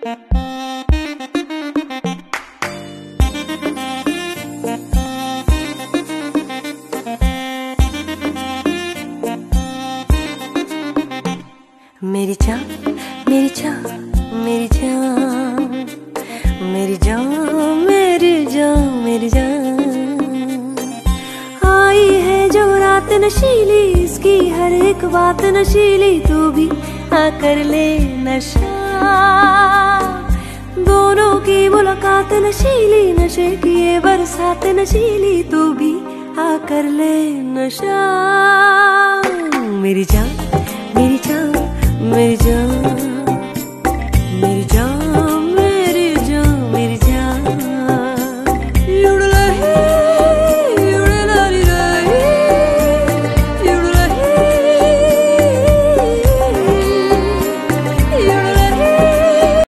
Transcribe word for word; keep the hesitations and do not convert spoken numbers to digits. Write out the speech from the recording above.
मेरी जान मेरी जान मेरी जान मेरी जान मेरी जान मेरी जान आई है जो रात नशीली, इसकी हर एक बात नशीली, तू भी आकर ले नशा। दोनों की मुलाकात नशीली, नशे की ये बरसात नशीली, तू भी आकर ले नशा। मेरी जान मेरी जान मेरी जान